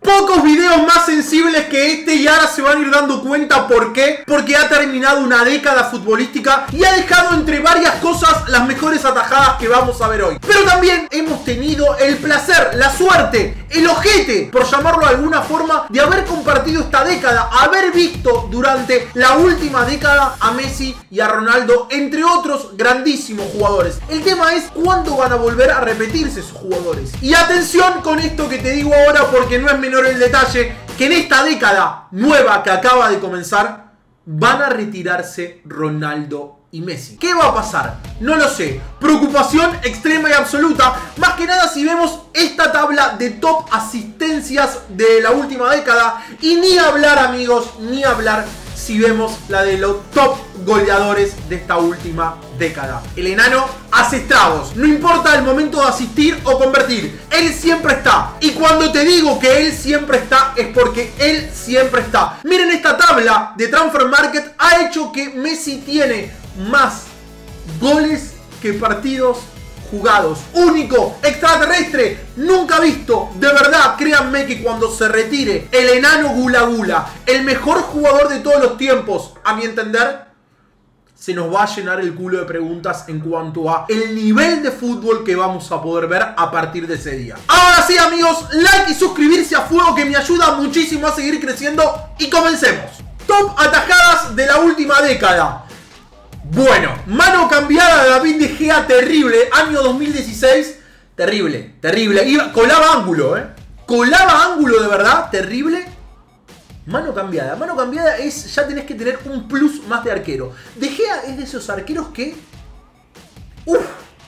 Pocos videos más sensibles que este y ahora se van a ir dando cuenta por qué. Porque ha terminado una década futbolística y ha dejado entre varias cosas las mejores atajadas que vamos a ver hoy. Pero también hemos tenido el placer, la suerte, el ojete, por llamarlo de alguna forma, de haber compartido esta década, haber visto durante la última década a Messi y a Ronaldo, entre otros grandísimos jugadores. El tema es cuándo van a volver a repetirse esos jugadores. Y atención con esto que te digo ahora, porque no es menor el detalle, que en esta década nueva que acaba de comenzar, van a retirarse Ronaldo y Messi. ¿Qué va a pasar? No lo sé. Preocupación extrema y absoluta. Más que nada si vemos esta tabla de top asistencias de la última década. Y ni hablar, amigos, ni hablar si vemos la de los top goleadores de esta última década. El enano hace estragos. No importa el momento de asistir o convertir. Él siempre está. Y cuando te digo que él siempre está, es porque él siempre está. Miren, esta tabla de Transfer Market ha hecho que Messi tiene más goles que partidos jugados. Único, extraterrestre, nunca visto. De verdad, créanme que cuando se retire el enano Gula Gula, el mejor jugador de todos los tiempos, a mi entender, se nos va a llenar el culo de preguntas en cuanto a el nivel de fútbol que vamos a poder ver a partir de ese día. Ahora sí, amigos, like y suscribirse a fuego, que me ayuda muchísimo a seguir creciendo. Y comencemos. Top atajadas de la última década. Bueno, mano cambiada de David De Gea, terrible. Año 2016, terrible, terrible. Colaba ángulo, colaba ángulo de verdad, terrible. Mano cambiada es, ya tenés que tener un plus más de arquero. De Gea es de esos arqueros que... ¡Uf!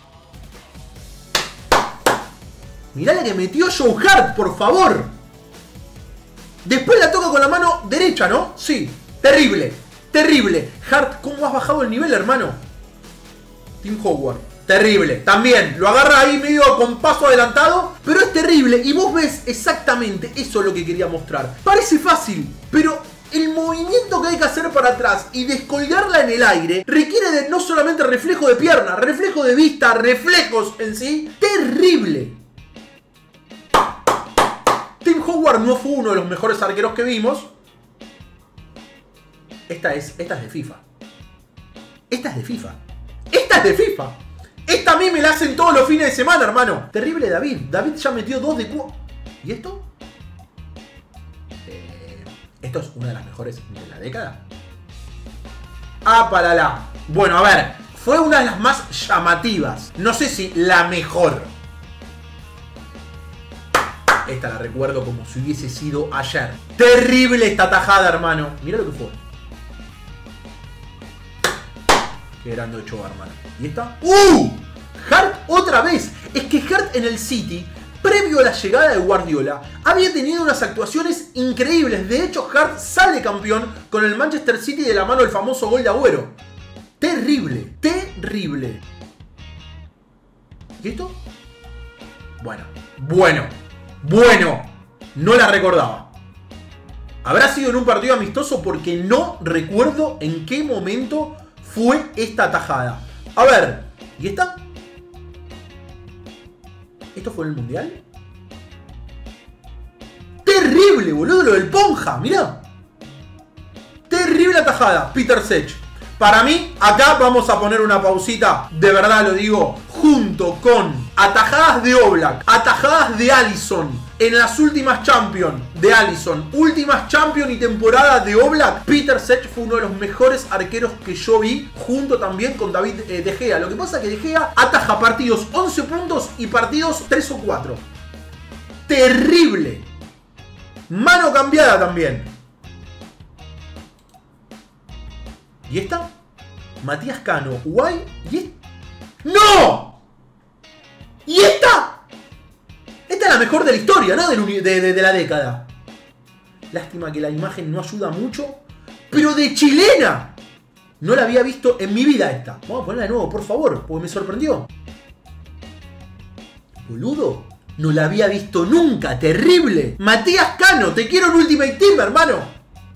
Mirá la que metió Joe Hart, por favor. Después la toca con la mano derecha, ¿no? Sí, terrible. Terrible. Hart, ¿cómo has bajado el nivel, hermano? Tim Howard. Terrible. También lo agarra ahí medio con paso adelantado, pero es terrible. Y vos ves exactamente eso es lo que quería mostrar. Parece fácil, pero el movimiento que hay que hacer para atrás y descolgarla en el aire requiere de no solamente reflejo de pierna, reflejo de vista, reflejos en sí. Terrible. Tim Howard no fue uno de los mejores arqueros que vimos. Esta es de FIFA. Esta es de FIFA. Esta es de FIFA. Esta a mí me la hacen todos los fines de semana, hermano. Terrible David. David ya metió 2 de 4. ¿Y esto? Esto es una de las mejores de la década. Ah, para la. Bueno, a ver. Fue una de las más llamativas. No sé si la mejor. Esta la recuerdo como si hubiese sido ayer. Terrible esta tajada, hermano. Mirá lo que fue. Qué grande Ochoa, hermano. ¿Y esta? Hart otra vez. Es que Hart en el City, previo a la llegada de Guardiola, había tenido unas actuaciones increíbles. De hecho, Hart sale campeón con el Manchester City de la mano del famoso gol de Agüero. Terrible. Terrible. ¿Y esto? Bueno. No la recordaba. Habrá sido en un partido amistoso porque no recuerdo en qué momento fue esta tajada. A ver, ¿y esta? ¿Esto fue en el Mundial? Terrible, boludo, lo del Ponja, mirá. Terrible atajada, Peter Cech. Para mí, acá vamos a poner una pausita, de verdad lo digo, junto con atajadas de Oblak, atajadas de Alisson, en las últimas Champions de Alisson, últimas Champions y temporada de Oblak, Peter Cech fue uno de los mejores arqueros que yo vi, junto también con David De Gea. Lo que pasa es que De Gea ataja partidos 11 puntos y partidos 3 o 4. Terrible. Mano cambiada también. ¿Y esta? Matías Cano, Guay. ¿Y esta? ¡No! ¿Y esta? Esta es la mejor de la historia, ¿no? De la década. Lástima que la imagen no ayuda mucho. Pero de chilena. No la había visto en mi vida esta. Vamos a ponerla de nuevo, por favor, porque me sorprendió. Boludo. No la había visto nunca. Terrible. Matías Cano, te quiero en Ultimate Team, hermano.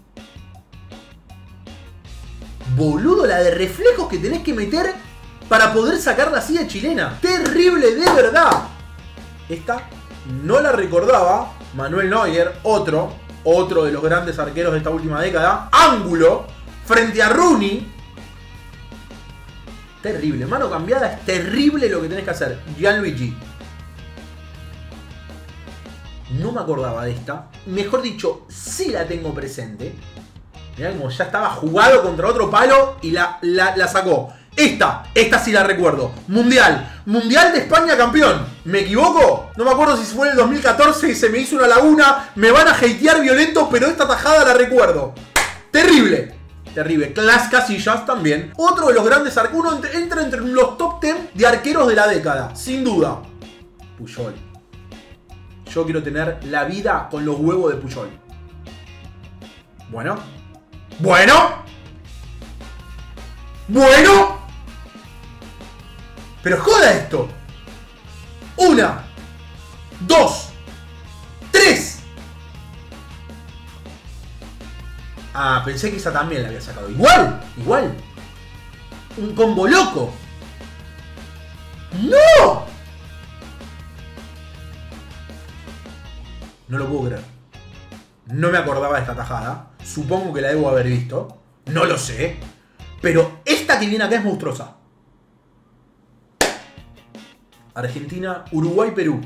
Boludo, la de reflejos que tenés que meter para poder sacarla así de chilena. Terrible, de verdad. Esta no la recordaba. Manuel Neuer, otro de los grandes arqueros de esta última década. Ángulo frente a Rooney. Terrible, mano cambiada, es terrible lo que tenés que hacer. Gianluigi. No me acordaba de esta. Mejor dicho, sí la tengo presente. Mirá como ya estaba jugado contra otro palo y la sacó. Esta sí la recuerdo. Mundial de España campeón. ¿Me equivoco? No me acuerdo si fue en el 2014 y se me hizo una laguna. Me van a hatear violento, pero esta tajada la recuerdo. Terrible. Terrible. Las Casillas también. Otro de los grandes arqueros. Uno entra entre los top 10 de arqueros de la década. Sin duda. Puyol. Yo quiero tener la vida con los huevos de Puyol. Bueno. Pero joda esto. 1, 2, 3. Ah, pensé que esa también la había sacado. Igual. Un combo loco. ¡No! No lo puedo creer. No me acordaba de esta tajada. Supongo que la debo haber visto. No lo sé. Pero esta que viene acá es monstruosa. Argentina, Uruguay, Perú.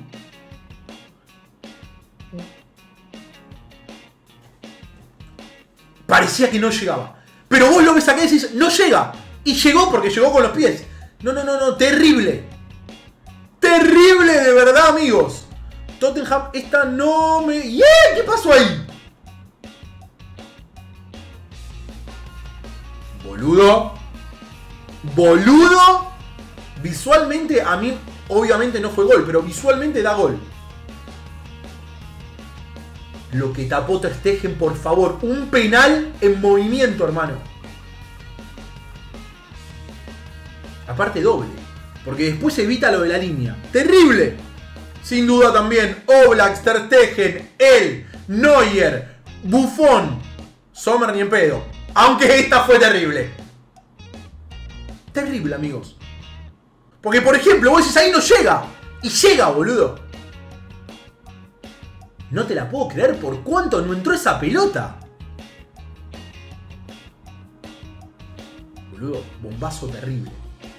Parecía que no llegaba. Pero vos lo ves acá y decís, no llega. Y llegó porque llegó con los pies. No. Terrible. Terrible de verdad, amigos. Tottenham, esta no me... ¡Yeah! ¿Qué pasó ahí? Boludo. Visualmente, a mí, obviamente no fue gol, pero visualmente da gol. Lo que tapó Ter Stegen, por favor. Un penal en movimiento, hermano. Aparte doble. Porque después evita lo de la línea. ¡Terrible! Sin duda también Oblak, Ter Stegen, él, Neuer, Buffon. Sommer ni en pedo. Aunque esta fue terrible. Terrible, amigos. Porque, por ejemplo, vos decís ahí no llega. Y llega, boludo. No te la puedo creer por cuánto no entró esa pelota. Boludo, bombazo terrible.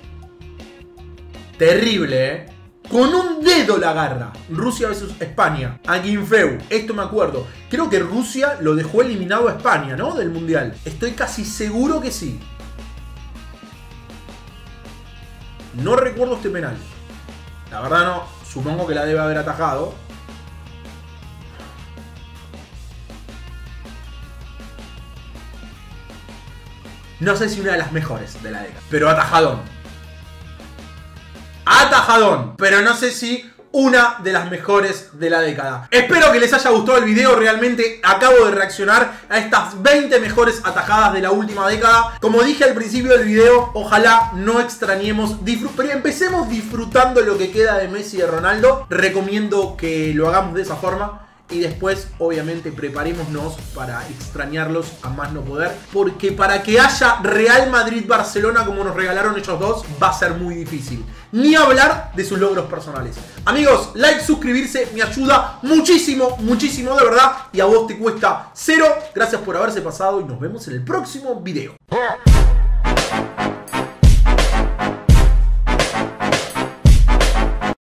Terrible, Con un dedo la agarra. Rusia vs España. Aguinfeu. Esto me acuerdo. Creo que Rusia lo dejó eliminado a España, ¿no? Del Mundial. Estoy casi seguro que sí. No recuerdo este penal. La verdad no. Supongo que la debe haber atajado. No sé si una de las mejores de la década. Pero atajadón. Atajadón. Pero no sé si una de las mejores de la década. Espero que les haya gustado el video. Realmente acabo de reaccionar a estas 20 mejores atajadas de la última década. Como dije al principio del video, ojalá no extrañemos, pero empecemos disfrutando lo que queda de Messi y de Ronaldo. Recomiendo que lo hagamos de esa forma. Y después, obviamente, preparémonos para extrañarlos a más no poder. Porque para que haya Real Madrid-Barcelona como nos regalaron ellos dos, va a ser muy difícil. Ni hablar de sus logros personales. Amigos, like, suscribirse, me ayuda muchísimo, muchísimo de verdad. Y a vos te cuesta cero. Gracias por haberse pasado y nos vemos en el próximo video.